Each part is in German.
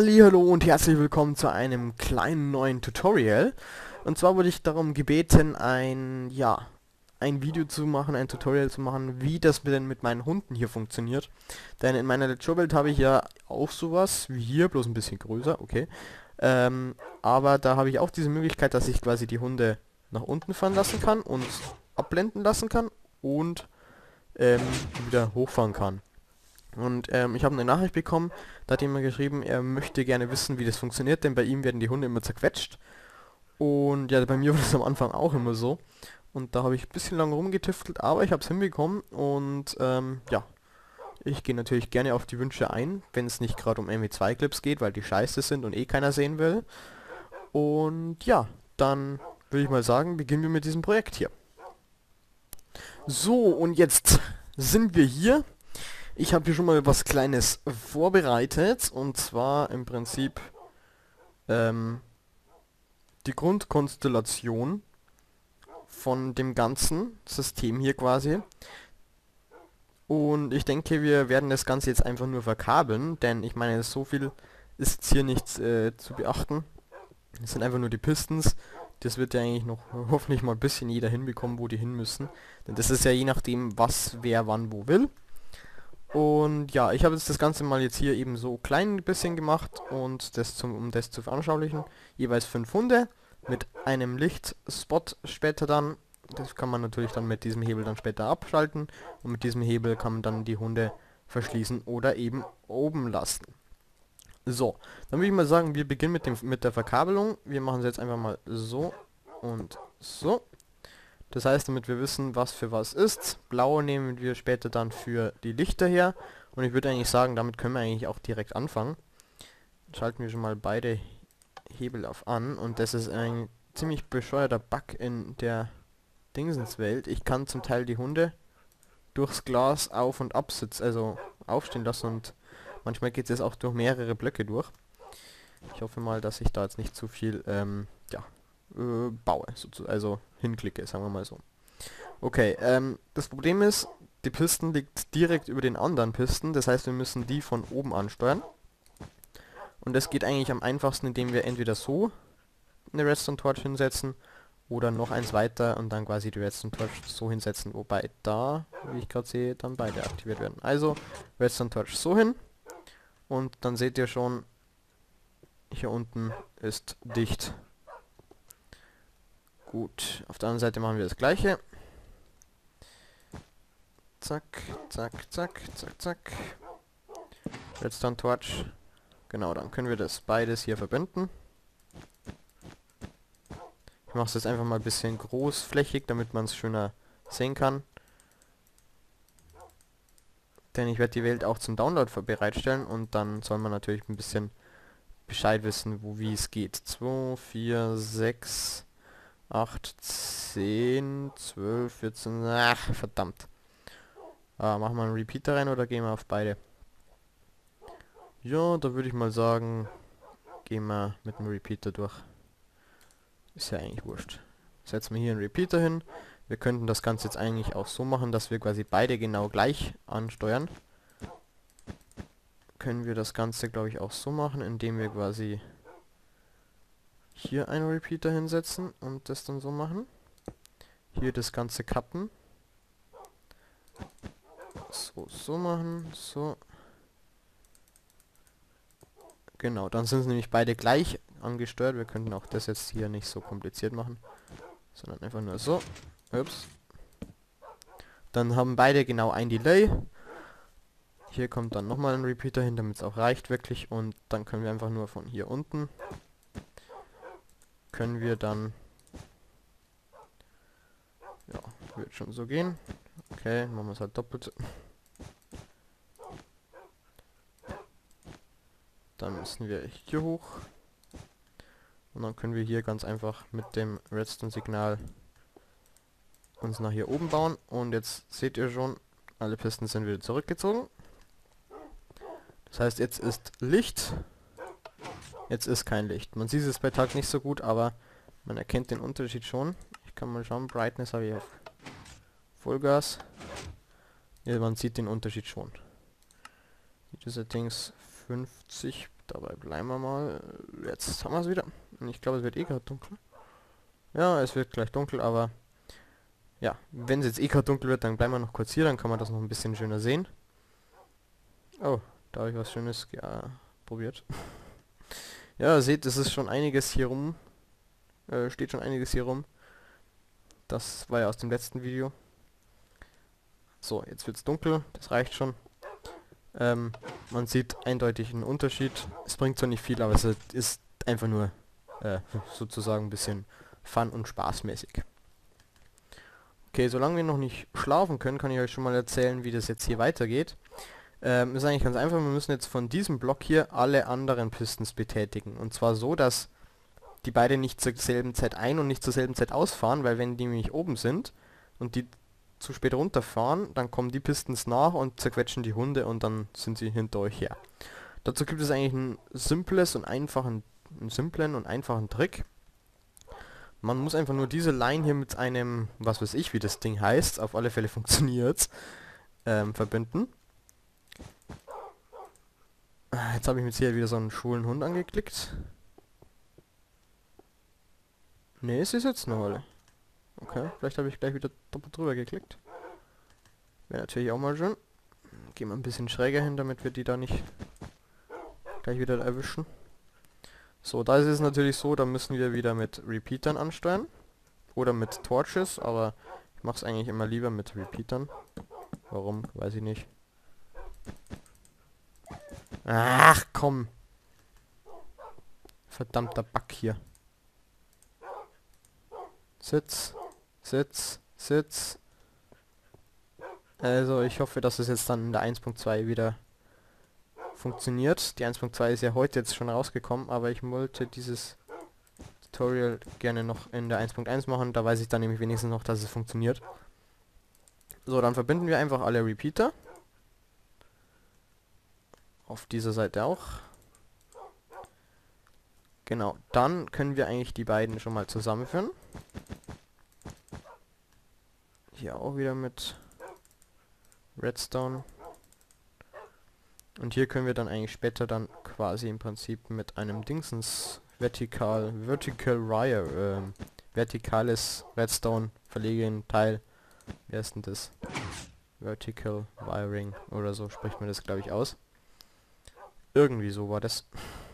Hallihallo und herzlich willkommen zu einem kleinen neuen Tutorial. Und zwar wurde ich darum gebeten, ein Video zu machen, ein Tutorial zu machen, wie das denn mit meinen Hunden hier funktioniert. Denn in meiner Let's Show Welt habe ich ja auch sowas wie hier, bloß ein bisschen größer, okay. Aber da habe ich auch diese Möglichkeit, dass ich quasi die Hunde nach unten fahren lassen kann und abblenden lassen kann und ähm, wieder hochfahren kann. Und ich habe eine Nachricht bekommen, da hat jemand geschrieben, er möchte gerne wissen, wie das funktioniert, denn bei ihm werden die Hunde immer zerquetscht. Und ja, bei mir war das am Anfang auch immer so. Und da habe ich ein bisschen lang rumgetüftelt, aber ich habe es hinbekommen. Und ja, ich gehe natürlich gerne auf die Wünsche ein, wenn es nicht gerade um MW2-Clips geht, weil die scheiße sind und eh keiner sehen will. Und ja, dann würde ich mal sagen, beginnen wir mit diesem Projekt hier. So, und jetzt sind wir hier. Ich habe hier schon mal was Kleines vorbereitet, und zwar im Prinzip ähm, die Grundkonstellation von dem ganzen System hier quasi. Und ich denke, wir werden das Ganze jetzt einfach nur verkabeln, denn ich meine, so viel ist jetzt hier nichts zu beachten. Es sind einfach nur die Pistons. Das wird ja eigentlich noch hoffentlich mal ein bisschen jeder hinbekommen, wo die hin müssen. Denn das ist ja je nachdem, was wer wann wo will. Und ja, ich habe jetzt das Ganze mal jetzt hier eben so klein ein bisschen gemacht und um das zu veranschaulichen, jeweils 5 Hunde mit einem Lichtspot später dann. Das kann man natürlich dann mit diesem Hebel dann später abschalten, und mit diesem Hebel kann man dann die Hunde verschließen oder eben oben lassen. So, dann würde ich mal sagen, wir beginnen mit der Verkabelung. Wir machen es jetzt einfach mal so und so. Das heißt, damit wir wissen, was für was ist. Blau nehmen wir später dann für die Lichter her. Und ich würde eigentlich sagen, damit können wir eigentlich auch direkt anfangen. Schalten wir schon mal beide Hebel auf an. Und das ist ein ziemlich bescheuerter Bug in der Dingsenswelt. Ich kann zum Teil die Hunde durchs Glas auf- und absitzen, also aufstehen lassen. Und manchmal geht es auch durch mehrere Blöcke durch. Ich hoffe mal, dass ich da jetzt nicht zu viel baue, also hinklicke, sagen wir mal so. Okay, das Problem ist, die Pisten liegt direkt über den anderen Pisten, das heißt, wir müssen die von oben ansteuern. Und das geht eigentlich am einfachsten, indem wir entweder so eine Redstone Torch hinsetzen oder noch eins weiter und dann quasi die Redstone Torch so hinsetzen, wobei da, wie ich gerade sehe, dann beide aktiviert werden. Also Redstone Torch so hin, und dann seht ihr schon, hier unten ist dicht. Gut, auf der anderen Seite machen wir das gleiche. Zack, zack, zack, zack, zack. Redstone Torch. Genau, dann können wir das beides hier verbinden. Ich mache es jetzt einfach mal ein bisschen großflächig, damit man es schöner sehen kann. Denn ich werde die Welt auch zum Download bereitstellen, und dann soll man natürlich ein bisschen Bescheid wissen, wie es geht. 2, 4, 6, 8, 10, 12, 14, ach, verdammt. Machen wir einen Repeater rein oder gehen wir auf beide? Ja, da würde ich mal sagen, gehen wir mit dem Repeater durch. Ist ja eigentlich wurscht. Setzen wir hier einen Repeater hin. Wir könnten das Ganze jetzt eigentlich auch so machen, dass wir quasi beide genau gleich ansteuern. Können wir das Ganze, glaube ich, auch so machen, indem wir quasi hier einen Repeater hinsetzen und das dann so machen. Hier das Ganze cutten. So machen, so. Genau, dann sind sie nämlich beide gleich angesteuert. Wir könnten auch das jetzt hier nicht so kompliziert machen, sondern einfach nur so. Ups. Dann haben beide genau ein Delay. Hier kommt dann nochmal ein Repeater hin, damit es auch reicht wirklich. Und dann können wir einfach nur von hier unten, können wir dann, ja, wird schon so gehen. Okay, machen wir es halt doppelt. Dann müssen wir hier hoch. Und dann können wir hier ganz einfach mit dem Redstone-Signal uns nach hier oben bauen. Und jetzt seht ihr schon, alle Pisten sind wieder zurückgezogen. Das heißt, jetzt ist Licht, jetzt ist kein Licht. Man sieht es bei Tag nicht so gut, aber man erkennt den Unterschied schon. Ich kann mal schauen, Brightness habe ich auf Vollgas. Ja, man sieht den Unterschied schon. Video Settings 50, Dabei bleiben wir mal. Jetzt haben wir es wieder. Und ich glaube, es wird eh gerade dunkel. Ja, es wird gleich dunkel, aber ja, wenn es jetzt eh gerade dunkel wird, dann bleiben wir noch kurz hier, dann kann man das noch ein bisschen schöner sehen. Oh, da habe ich was Schönes probiert. Ja, seht, es ist schon einiges hier rum. Steht schon einiges hier rum. Das war ja aus dem letzten Video. So, jetzt wird's dunkel, das reicht schon. Man sieht eindeutig einen Unterschied. Es bringt zwar nicht viel, aber es ist einfach nur sozusagen ein bisschen Fun und spaßmäßig. Okay, solange wir noch nicht schlafen können, kann ich euch schon mal erzählen, wie das jetzt hier weitergeht. Ist eigentlich ganz einfach, wir müssen jetzt von diesem Block hier alle anderen Pistons betätigen. Und zwar so, dass die beide nicht zur selben Zeit ein- und nicht zur selben Zeit ausfahren, weil wenn die nämlich oben sind und die zu spät runterfahren, dann kommen die Pistons nach und zerquetschen die Hunde und dann sind sie hinter euch her. Dazu gibt es eigentlich einen simplen und einfachen Trick. Man muss einfach nur diese Line hier mit einem, was weiß ich, wie das Ding heißt, auf alle Fälle funktioniert's, verbinden. Jetzt habe ich mir hier wieder so einen schwulen Hund angeklickt. Ne, es ist jetzt eine Rolle. Okay, vielleicht habe ich gleich wieder doppelt drüber geklickt. Wäre natürlich auch mal schön. Gehen wir ein bisschen schräger hin, damit wir die da nicht gleich wieder erwischen. So, da ist es natürlich so, da müssen wir wieder mit Repeatern ansteuern. Oder mit Torches, aber ich mache es eigentlich immer lieber mit Repeatern. Warum? Weiß ich nicht. Ach, komm. Verdammter Bug hier. Sitz. Sitz. Sitz. Also, ich hoffe, dass es jetzt dann in der 1.2 wieder funktioniert. Die 1.2 ist ja heute jetzt schon rausgekommen, aber ich wollte dieses Tutorial gerne noch in der 1.1 machen. Da weiß ich dann nämlich wenigstens noch, dass es funktioniert. So, dann verbinden wir einfach alle Repeater. Auf dieser Seite auch. Genau, dann können wir eigentlich die beiden schon mal zusammenführen. Hier auch wieder mit Redstone. Und hier können wir dann eigentlich später dann quasi im Prinzip mit einem Dingsens vertikales Redstone verlegen Teil. Wie heißt denn das? Vertical Wiring oder so spricht man das, glaube ich, aus. Irgendwie so war das.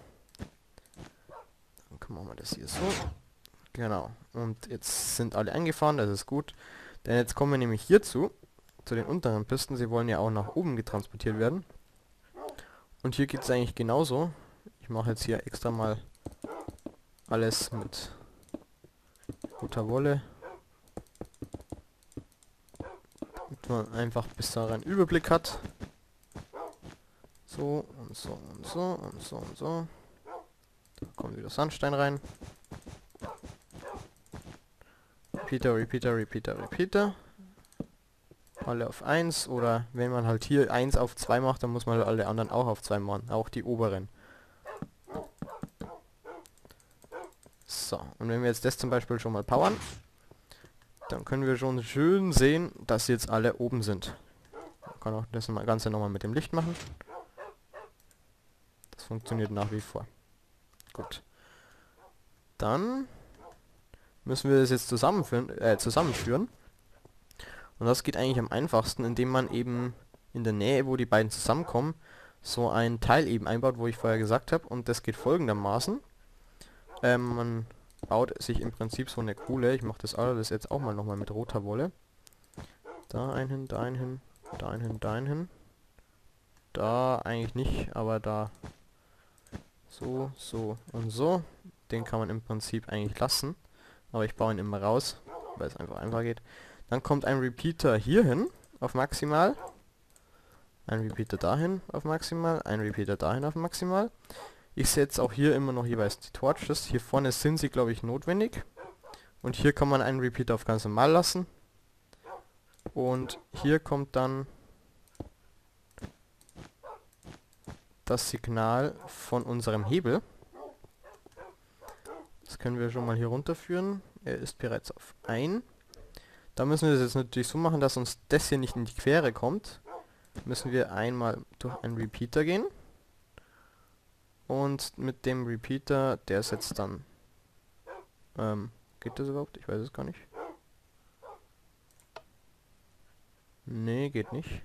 Dann machen wir das hier so. Genau. Und jetzt sind alle eingefahren, das ist gut. Denn jetzt kommen wir nämlich hierzu, zu den unteren Pisten. Sie wollen ja auch nach oben getransportiert werden. Und hier geht es eigentlich genauso. Ich mache jetzt hier extra mal alles mit guter Wolle. Damit man einfach bis da einen Überblick hat. So und so und so und so und so. Da kommt wieder Sandstein rein. Repeater, Repeater, Repeater, Repeater. Alle auf 1 oder wenn man halt hier 1 auf 2 macht, dann muss man halt alle anderen auch auf 2 machen, auch die oberen. So, und wenn wir jetzt das zum Beispiel schon mal powern, dann können wir schon schön sehen, dass sie jetzt alle oben sind. Man kann auch das Ganze nochmal mit dem Licht machen. Das funktioniert nach wie vor. Gut. Dann müssen wir das jetzt zusammenführen. Und das geht eigentlich am einfachsten, indem man eben in der Nähe, wo die beiden zusammenkommen, so ein Teil eben einbaut, wo ich vorher gesagt habe. Und das geht folgendermaßen. Man baut sich im Prinzip so eine Kuhle. Ich mache das alles jetzt auch mal nochmal mit roter Wolle. Da ein hin, da ein hin, da ein hin, da ein hin. Da eigentlich nicht, aber da so, so und so. Den kann man im Prinzip eigentlich lassen. Aber ich baue ihn immer raus, weil es einfach geht. Dann kommt ein Repeater hier hin auf maximal. Ein Repeater dahin auf maximal. Ein Repeater dahin auf maximal. Ich setze auch hier immer noch jeweils die Torches. Hier vorne sind sie, glaube ich, notwendig. Und hier kann man einen Repeater auf ganz normal lassen. Und hier kommt dann das Signal von unserem Hebel. Das können wir schon mal hier runterführen. Er ist bereits auf 1. Da müssen wir das jetzt natürlich so machen, dass uns das hier nicht in die Quere kommt. Müssen wir einmal durch einen Repeater gehen. Und mit dem Repeater, der setzt dann... geht das überhaupt? Ich weiß es gar nicht. Nee, geht nicht.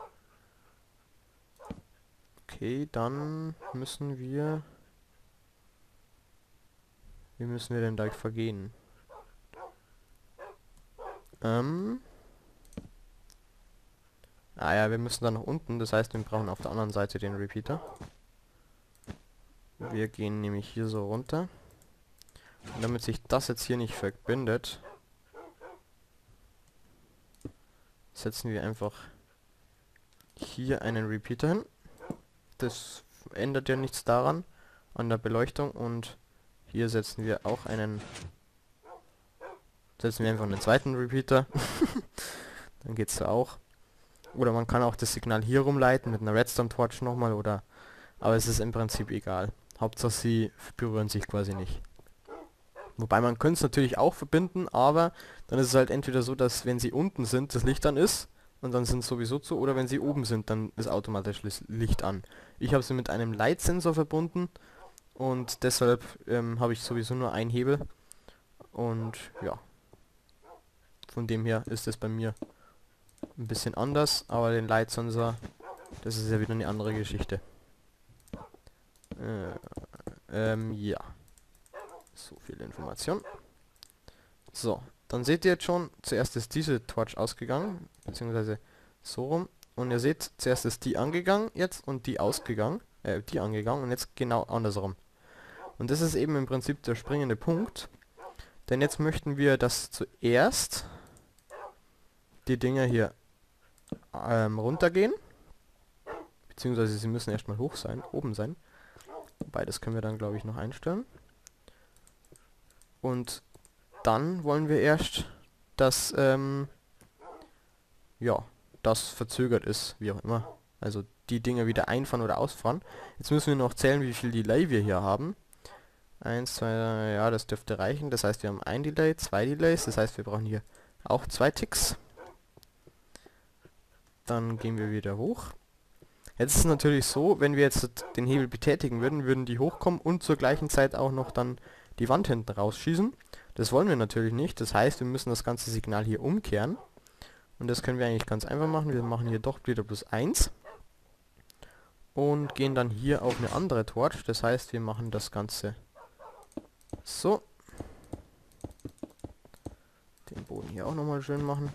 Okay, dann müssen wir... Wie müssen wir denn da vergehen? Ah ja, wir müssen dann nach unten, das heißt, wir brauchen auf der anderen Seite den Repeater. Wir gehen nämlich hier so runter. Und damit sich das jetzt hier nicht verbindet, setzen wir einfach hier einen Repeater hin. Das ändert ja nichts daran, an der Beleuchtung. Und hier setzen wir auch einfach einen zweiten Repeater. Dann geht's da auch. Oder man kann auch das Signal hier rumleiten mit einer Redstone Torch nochmal, oder... Aber es ist im Prinzip egal. Hauptsache sie berühren sich quasi nicht. Wobei man könnte es natürlich auch verbinden, aber dann ist es halt entweder so, dass wenn sie unten sind, das Licht an ist und dann sind es sowieso zu, oder wenn sie oben sind, dann ist automatisch das Licht an. Ich habe sie mit einem Leitsensor verbunden und deshalb habe ich sowieso nur einen Hebel und ja, von dem her ist es bei mir ein bisschen anders, aber den Leitsensor, das ist ja wieder eine andere Geschichte. Ja. So viel Information. So, dann seht ihr jetzt schon, zuerst ist diese Torch ausgegangen, beziehungsweise so rum. Und ihr seht, zuerst ist die angegangen jetzt und die ausgegangen, die angegangen und jetzt genau andersrum. Und das ist eben im Prinzip der springende Punkt. Denn jetzt möchten wir, dass zuerst die Dinger hier runtergehen. Beziehungsweise sie müssen erstmal hoch sein, oben sein. Wobei, das können wir dann glaube ich noch einstellen. Und dann wollen wir erst, dass, ja, das verzögert ist, wie auch immer. Also die Dinger wieder einfahren oder ausfahren. Jetzt müssen wir noch zählen, wie viel Delay wir hier haben. 1, 2, ja, das dürfte reichen. Das heißt, wir haben ein Delay, 2 Delays. Das heißt, wir brauchen hier auch 2 Ticks. Dann gehen wir wieder hoch. Jetzt ist es natürlich so, wenn wir jetzt den Hebel betätigen würden, würden die hochkommen und zur gleichen Zeit auch noch dann die Wand hinten rausschießen. Das wollen wir natürlich nicht. Das heißt, wir müssen das ganze Signal hier umkehren. Und das können wir eigentlich ganz einfach machen. Wir machen hier doch wieder plus 1. Und gehen dann hier auf eine andere Torch. Das heißt, wir machen das Ganze so. Den Boden hier auch nochmal schön machen.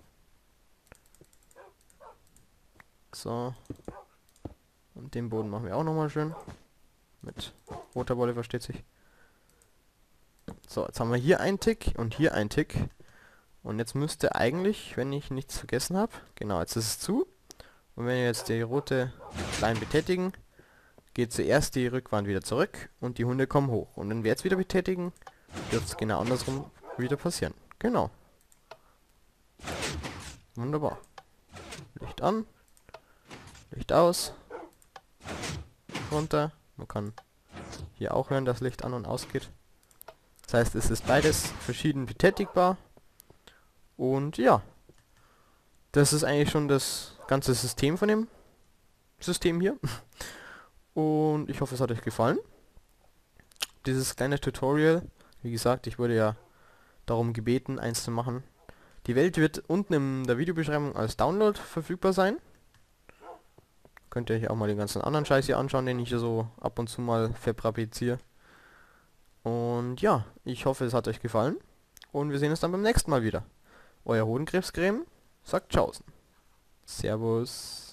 So. Und den Boden machen wir auch nochmal schön. Mit roter Wolle, versteht sich. So, jetzt haben wir hier einen Tick und hier einen Tick. Und jetzt müsste eigentlich, wenn ich nichts vergessen habe, genau, jetzt ist es zu. Und wenn wir jetzt die rote Line betätigen, geht zuerst die Rückwand wieder zurück und die Hunde kommen hoch. Und wenn wir jetzt wieder betätigen, dürfte es genau andersrum wieder passieren. Genau. Wunderbar. Licht an. Licht aus. Runter. Man kann hier auch hören, dass Licht an und ausgeht. Das heißt, es ist beides verschieden betätigbar. Und ja, das ist eigentlich schon das ganze System von dem System hier. Und ich hoffe, es hat euch gefallen. Dieses kleine Tutorial, wie gesagt, ich wurde ja darum gebeten, eins zu machen. Die Welt wird unten in der Videobeschreibung als Download verfügbar sein. Könnt ihr euch auch mal den ganzen anderen Scheiß hier anschauen, den ich hier so ab und zu mal verprapiziere. Und ja, ich hoffe, es hat euch gefallen. Und wir sehen uns dann beim nächsten Mal wieder. Euer Hodenkrebscreme sagt Tschaußen. Servus.